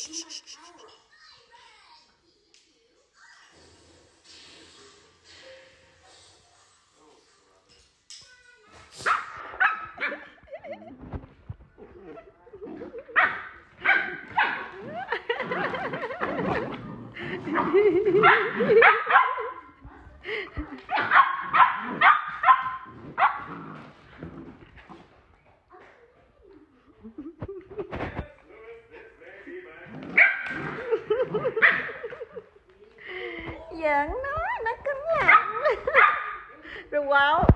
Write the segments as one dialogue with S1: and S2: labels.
S1: Giỡn nó cứng lắm. Rồi wow.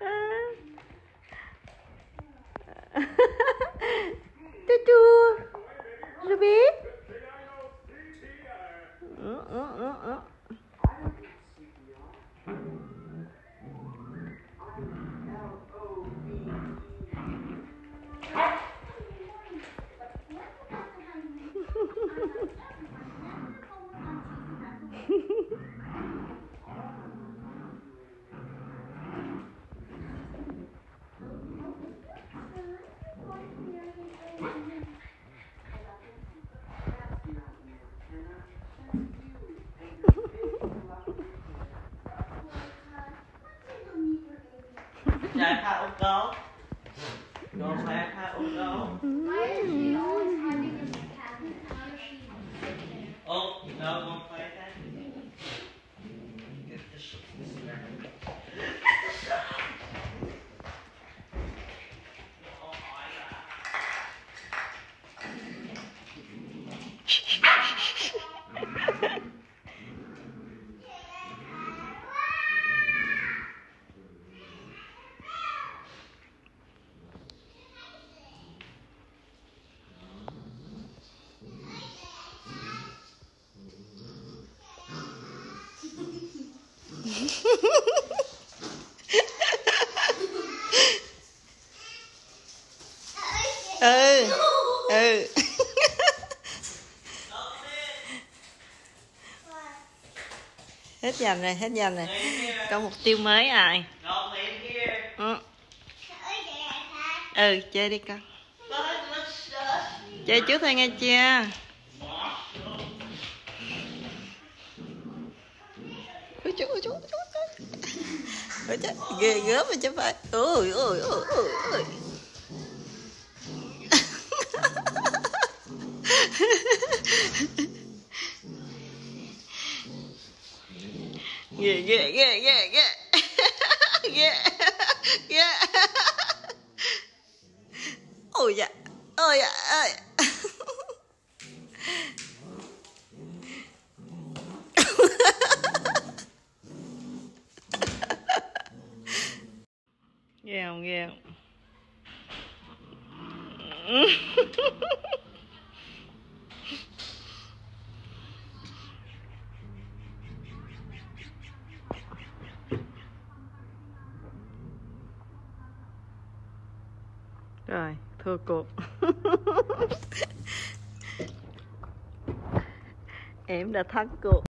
S1: Chu rồi biết.
S2: Jij gaat ook wel. Nog hij gaat ook wel. Oh, nou komt hij.
S1: Hết dần rồi, hết dần rồi. Có mục tiêu mới rồi. Chơi đi con. Chơi trước thôi nghe chưa? Ôi chú. Ôi chết, ghê gớm rồi chứ phải. Ôi. Ghê. Ôi dạ. Ghê không? Rồi, thua cuộc. Em đã thắng cuộc.